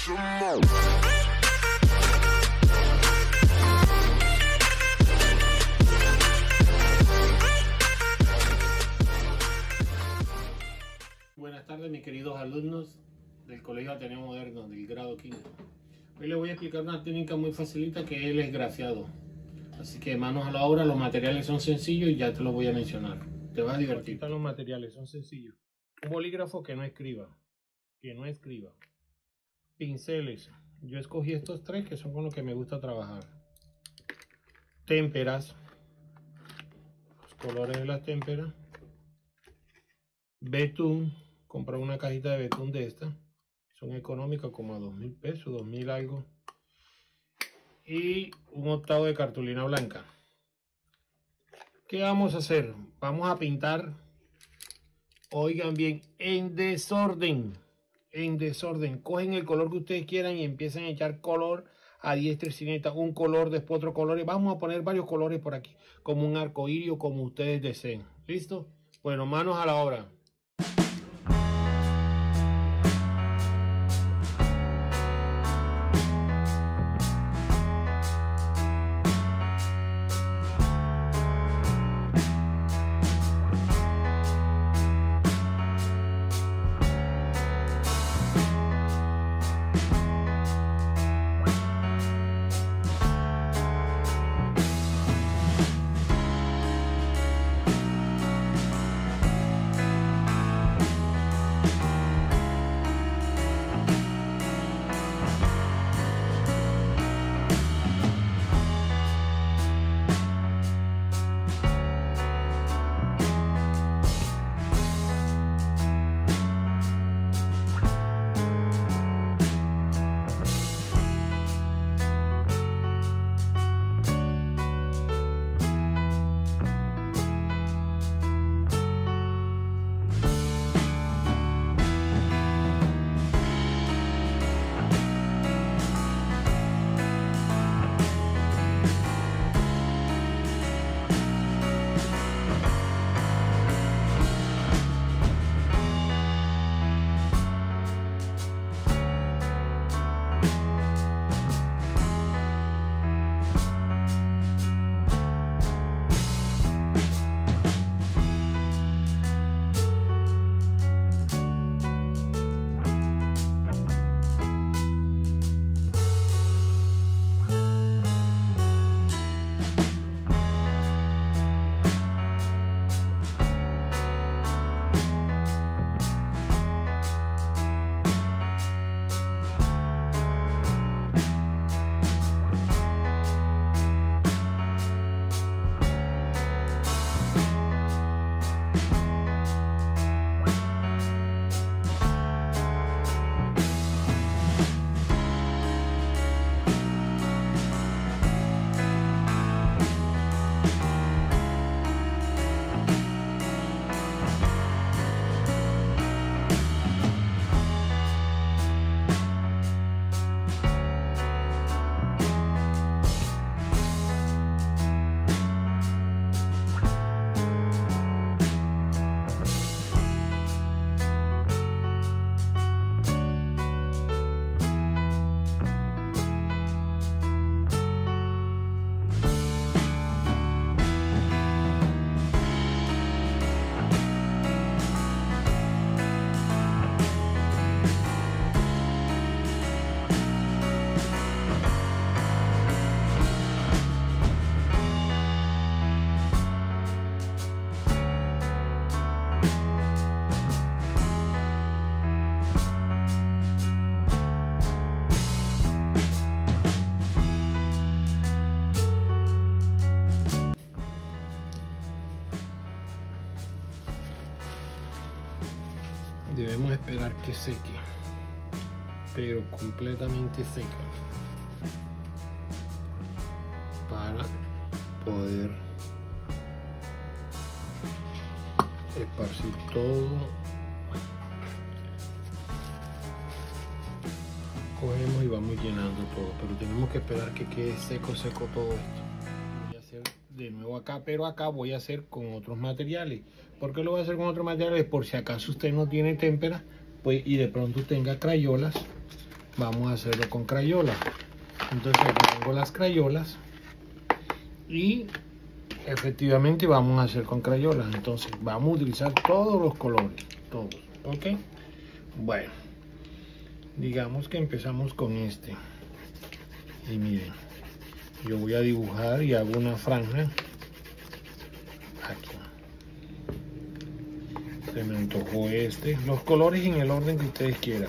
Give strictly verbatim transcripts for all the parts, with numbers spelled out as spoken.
Buenas tardes, mis queridos alumnos del Colegio Ateneo Moderno del grado quinto. Hoy les voy a explicar una técnica muy facilita que es el esgrafiado. Así que manos a la obra, los materiales son sencillos y ya te los voy a mencionar. Te vas a divertir. Aquí están los materiales, son sencillos. Un bolígrafo que no escriba, que no escriba. Pinceles. Yo escogí estos tres que son con los que me gusta trabajar. Témperas. Los colores de las témperas. Betún. Comprar una cajita de betún de esta. Son económicas, como a dos mil pesos, dos mil algo. Y un octavo de cartulina blanca. ¿Qué vamos a hacer? Vamos a pintar, oigan bien, en desorden. En desorden. Cogen el color que ustedes quieran y empiezan a echar color a diestra y siniestra. Un color, después otro color. Y vamos a poner varios colores por aquí, como un arco iris o como ustedes deseen. ¿Listo? Bueno, manos a la obra. Debemos esperar que seque, pero completamente seca, para poder esparcir todo. Cogemos y vamos llenando todo, pero tenemos que esperar que quede seco seco todo esto. Voy a hacer de nuevo acá, pero acá voy a hacer con otros materiales. ¿Por qué lo voy a hacer con otros materiales? Por si acaso usted no tiene témpera, pues, y de pronto tenga crayolas, vamos a hacerlo con crayola. Entonces aquí tengo las crayolas y efectivamente vamos a hacer con crayolas. Entonces vamos a utilizar todos los colores, todos, ok. Bueno, digamos que empezamos con este y miren, yo voy a dibujar y hago una franja aquí. Se me antojó este, los colores en el orden que ustedes quieran.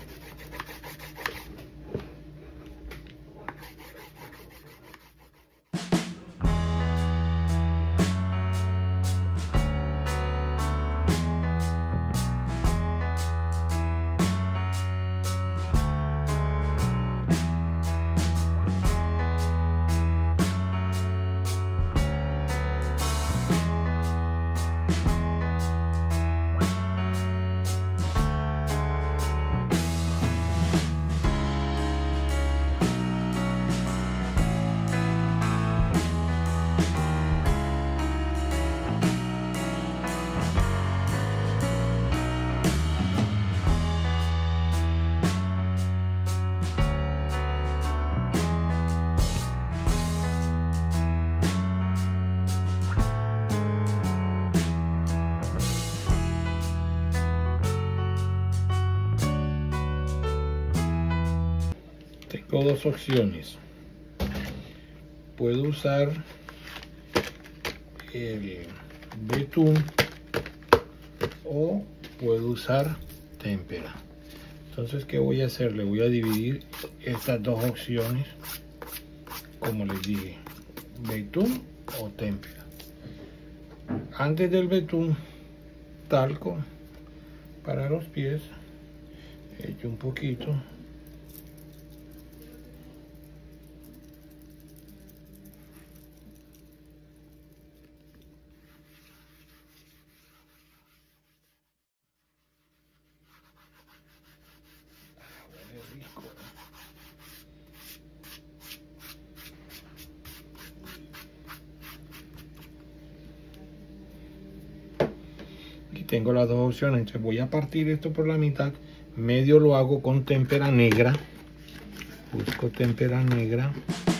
Tengo dos opciones. Puedo usar el betún o puedo usar témpera. Entonces, ¿qué voy a hacer? Le voy a dividir estas dos opciones, como les dije, betún o témpera. Antes del betún, talco para los pies, echo un poquito. Aquí tengo las dos opciones. Entonces voy a partir esto por la mitad. Medio lo hago con témpera negra. Busco témpera negra.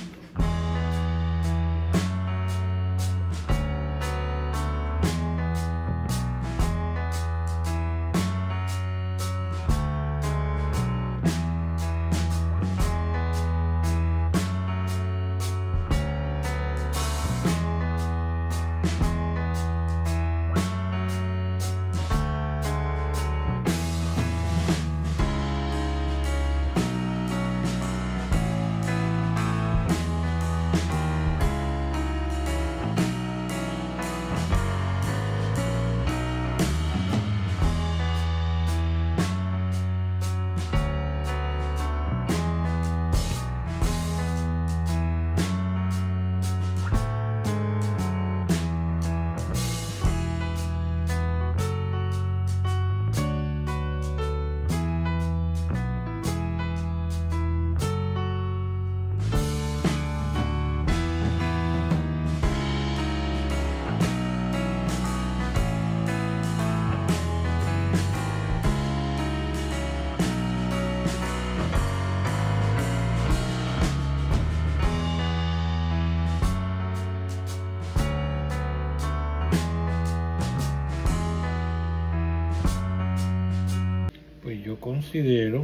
Pues yo considero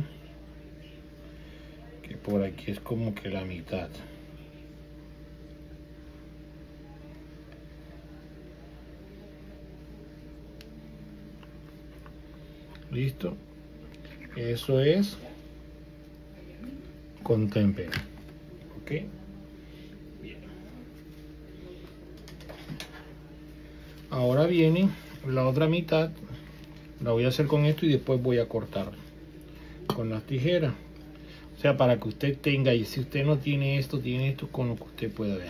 que por aquí es como que la mitad. Listo. Eso es con témpera. Ok. Bien. Ahora viene la otra mitad. La voy a hacer con esto y después voy a cortar con las tijeras. O sea, para que usted tenga, y si usted no tiene esto, tiene esto con lo que usted pueda ver.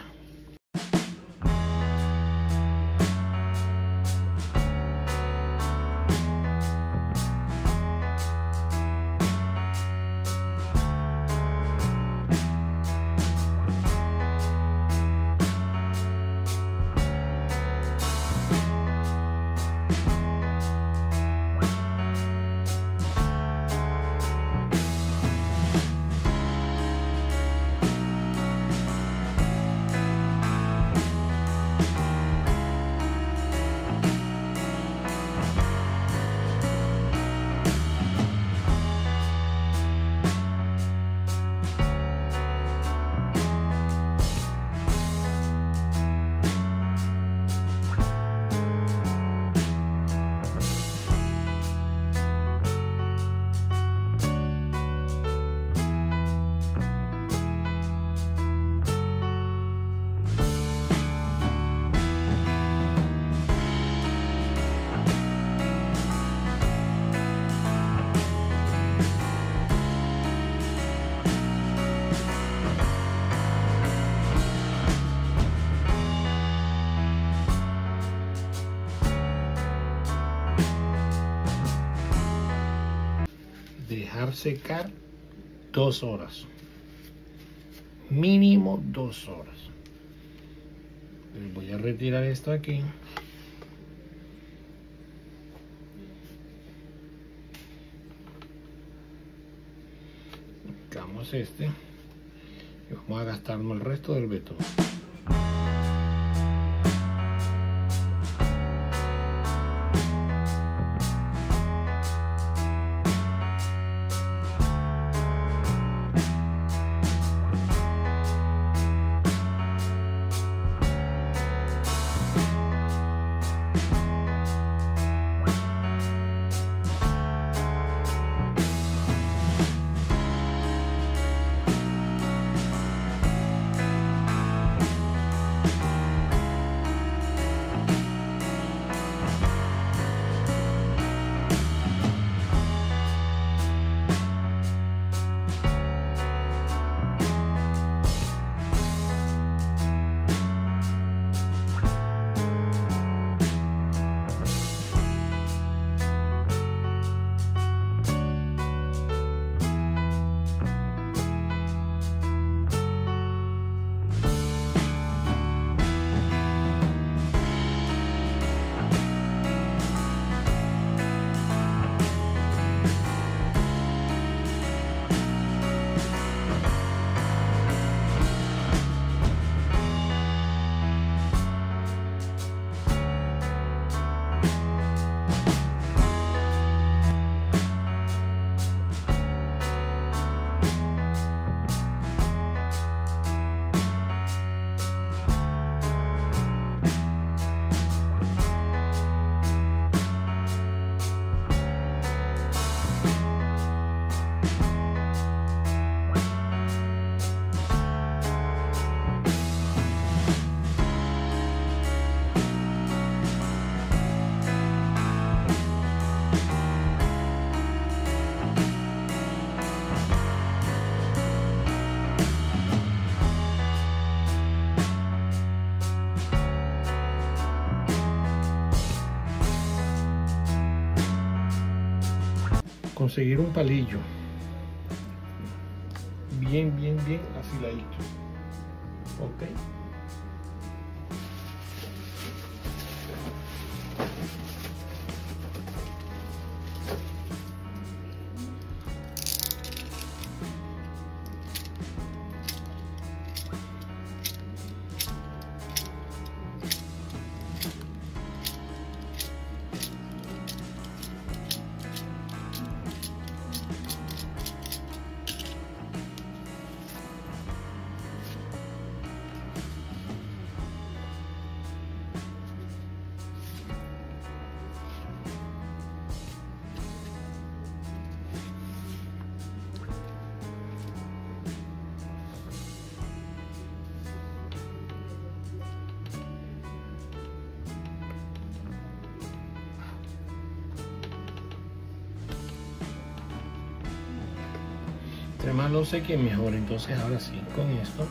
secar dos horas. Mínimo dos horas. Voy a retirar esto aquí. Sacamos este y vamos a gastarnos el resto del betún. Conseguir un palillo bien, bien, bien afiladito. Ok. Entre más lo seque mejor. Entonces ahora sí, con esto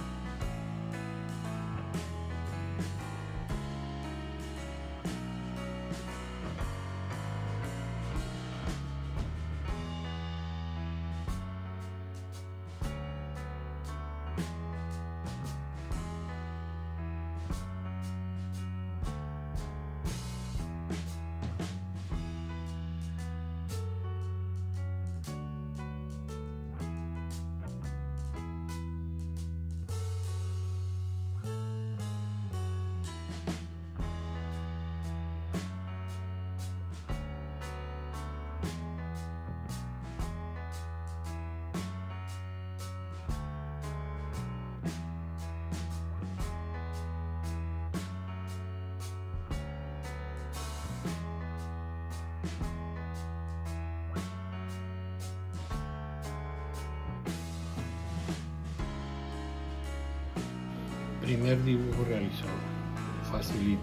primer dibujo realizado, facilito.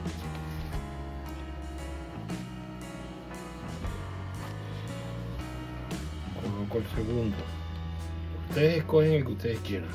Coloco el segundo. Ustedes escogen el que ustedes quieran.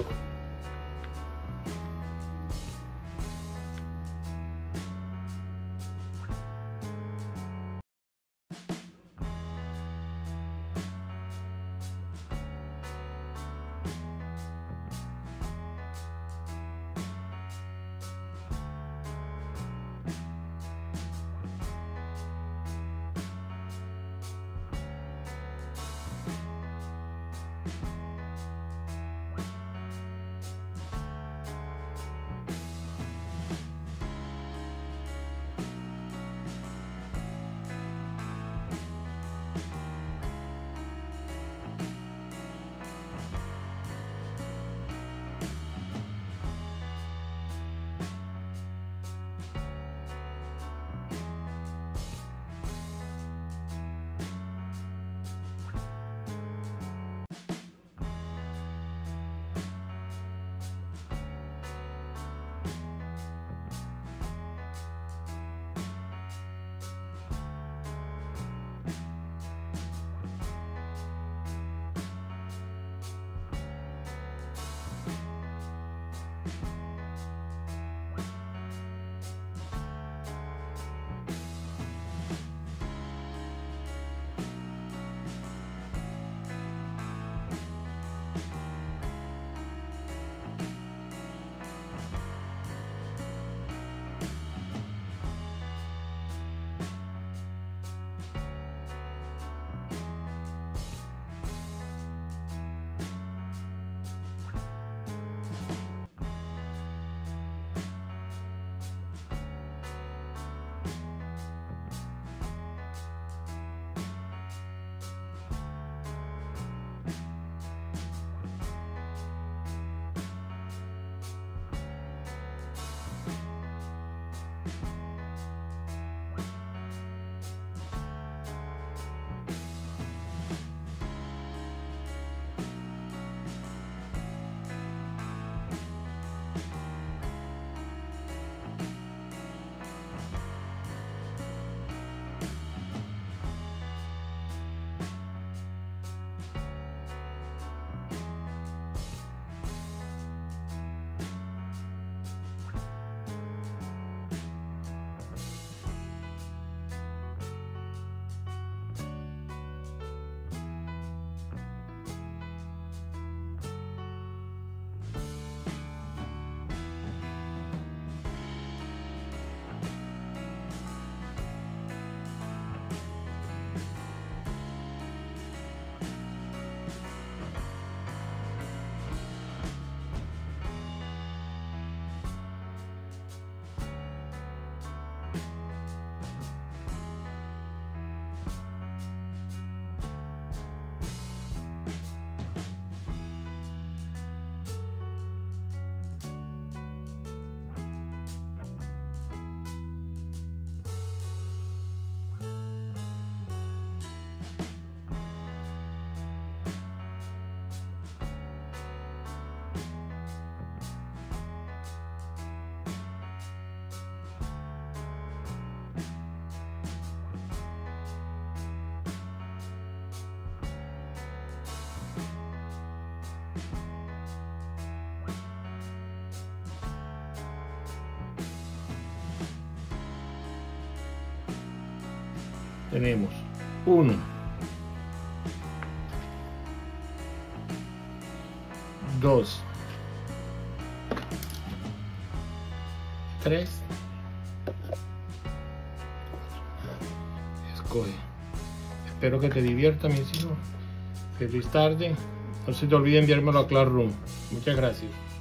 Tenemos uno, dos, tres. Escoge. Espero que te divierta, mis hijos. Feliz tarde. No se te olvide enviármelo a Classroom. Muchas gracias.